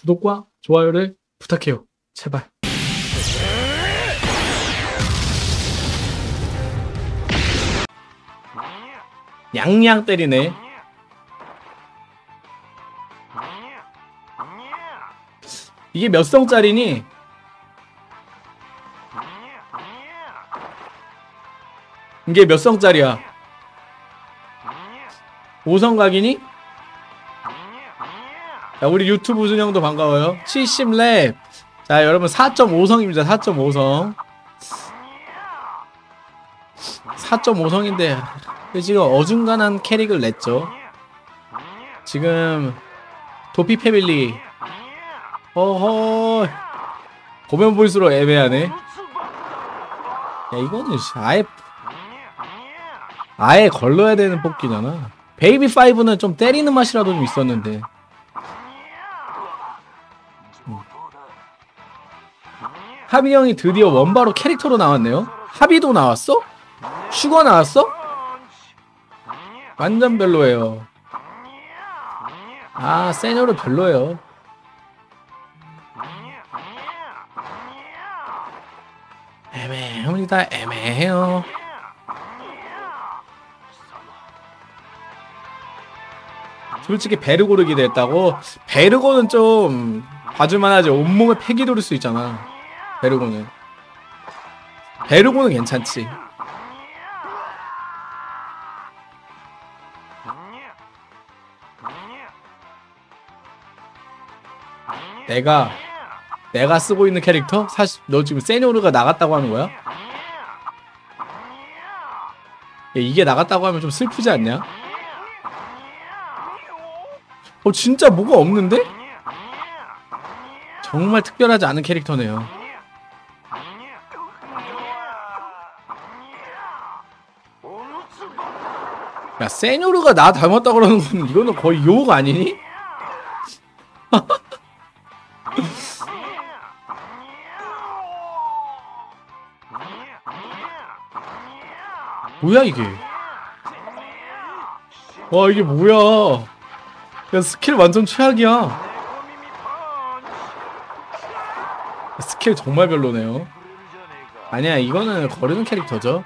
구독과 좋아요를 부탁해요. 제발. 냥냥 때리네. 이게 몇 성짜리니? 이게 몇 성짜리야? 5성 각이니? 자, 우리 유튜브 우준형도 반가워요. 70랩. 자, 여러분 4.5성입니다. 4.5성. 4.5성인데 지금 어중간한 캐릭을 냈죠. 지금 도피 패밀리. 어허. 보면 볼수록 애매하네. 야, 이거는 아예 걸러야 되는 뽑기잖아. 베이비 5는 좀 때리는 맛이라도 좀 있었는데. 하비 형이 드디어 원바로 캐릭터로 나왔네요. 하비도 나왔어? 슈거 나왔어? 완전 별로예요. 아, 세뇨르 별로예요. 애매합니다. 애매해요. 솔직히 베르고를 기대했다고? 베르고는 좀 봐줄만하지. 온몸에 패기 돌릴 수 있잖아. 베르고는 괜찮지. 내가 쓰고 있는 캐릭터? 사실 너 지금 세뇨르가 나갔다고 하는 거야? 야, 이게 나갔다고 하면 좀 슬프지 않냐? 진짜 뭐가 없는데? 정말 특별하지 않은 캐릭터네요. 야, 세뇨르가 나 닮았다 그러는 건 이거는 거의 욕 아니니? 뭐야 이게? 와, 이게 뭐야? 야, 스킬 완전 최악이야. 스킬 정말 별로네요. 아니야, 이거는 거르는 캐릭터죠.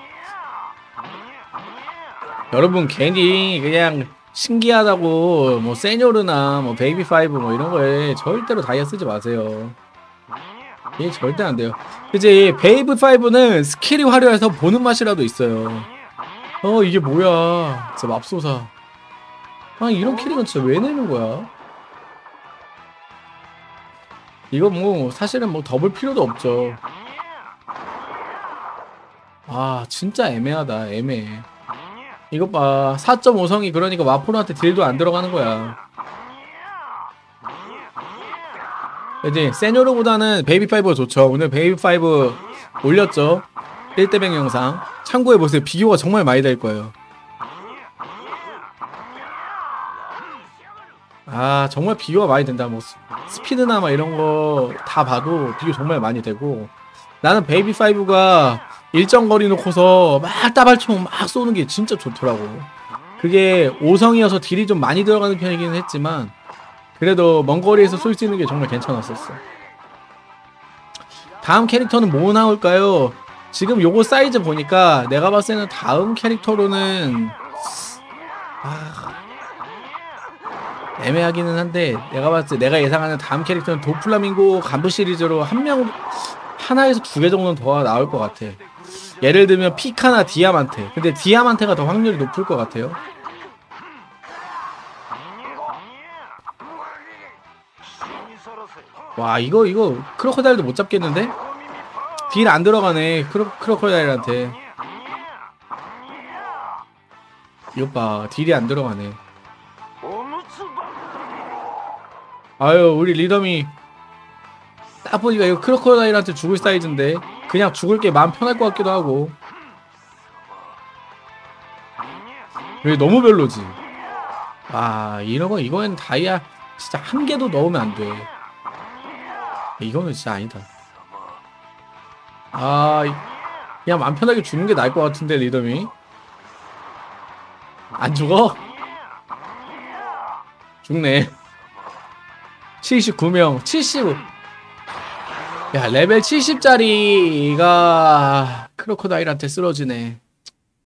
여러분 괜히 그냥 신기하다고 뭐 세뇨르나 뭐 베이비 5 뭐 이런 거에 절대로 다이아 쓰지 마세요. 이게 절대 안 돼요. 그치, 베이비 5는 스킬이 화려해서 보는 맛이라도 있어요. 이게 뭐야. 진짜 맙소사. 아, 이런 캐릭은 진짜 왜 내는 거야? 이거 뭐 사실은 뭐 더 볼 필요도 없죠. 아, 진짜 애매하다. 애매해. 이것 봐. 4.5성이 그러니까 마포로한테 딜도 안 들어가는 거야. 그치? 세뇨르보다는 베이비5가 좋죠. 오늘 베이비5 올렸죠. 1대100 영상. 참고해보세요. 비교가 정말 많이 될 거예요. 아, 정말 비교가 많이 된다. 뭐 스피드나 막 이런 거 다 봐도 비교 정말 많이 되고. 나는 베이비5가 일정 거리 놓고서 막 따발총 막 쏘는 게 진짜 좋더라고. 그게 5성이어서 딜이 좀 많이 들어가는 편이긴 했지만 그래도 먼 거리에서 쏠 수 있는 게 정말 괜찮았었어. 다음 캐릭터는 뭐 나올까요? 지금 요거 사이즈 보니까 내가 봤을 때는 다음 캐릭터로는 애매하기는 한데, 내가 봤을 때 내가 예상하는 다음 캐릭터는 도플라밍고 간부 시리즈로 하나에서 2개 정도는 더 나올 것 같아. 예를 들면 피카나 디아만테. 근데 디아만테가 더 확률이 높을 것 같아요. 와, 이거 크로커다일도 못 잡겠는데? 딜 안 들어가네. 크로커다일한테. 이것 봐, 딜이 안 들어가네. 아유, 우리 리더미 딱 보니까 이거 크로커다일한테 죽을 사이즈인데 그냥 죽을 게 마음 편할 것 같기도 하고. 왜 너무 별로지? 아, 이거는 다이아 진짜 한 개도 넣으면 안 돼. 이거는 진짜 아니다. 아, 그냥 마음 편하게 죽는 게 나을 것 같은데, 리더미. 안 죽어? 죽네. 79명 75. 야 레벨 70짜리가 크로코다일한테 쓰러지네.